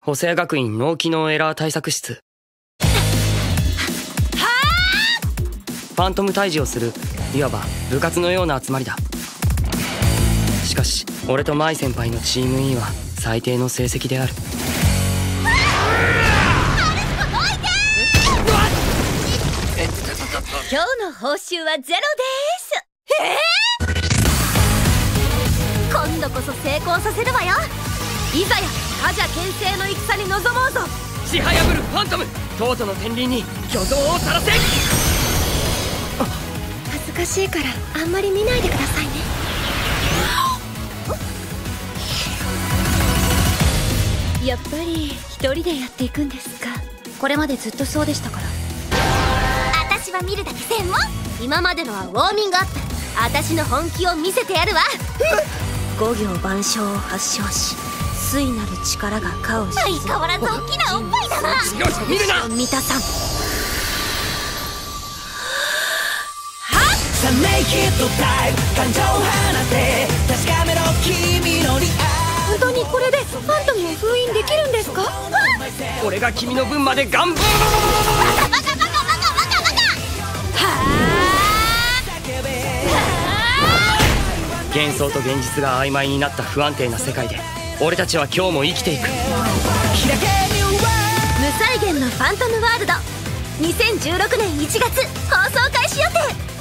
補正学院脳機能エラー対策室。ファントム退治をする、いわば部活のような集まりだ。しかし俺と舞先輩のチーム E は最低の成績である。 今日の報酬はゼロです。今度こそ成功させるわよ。いざや覇者牽制の戦に臨もうぞ。 ちはやぶるファントム、トートの天輪に巨像を垂らせ。 恥ずかしいからあんまり見ないでくださいね。やっぱり一人でやっていくんですか。これまでずっとそうでしたから。私は見るだけ専門。今までのはウォーミングアップ。私の本気を見せてやるわ。五行万象を発祥し、粋なる力が化をし、相変わらず大きなおっぱいだな。 見るな三田さん。 さあネイキッドタイム、感情を放て確かめろ君のリアル。 本当にこれでファントムを封印できるんですか。 俺が君の分まで頑張る。 バカバカバカバカバカバカ。 幻想と現実が曖昧になった不安定な世界で俺たちは今日も生きていく。 無再現のファントムワールド、2016年1月放送開始予定。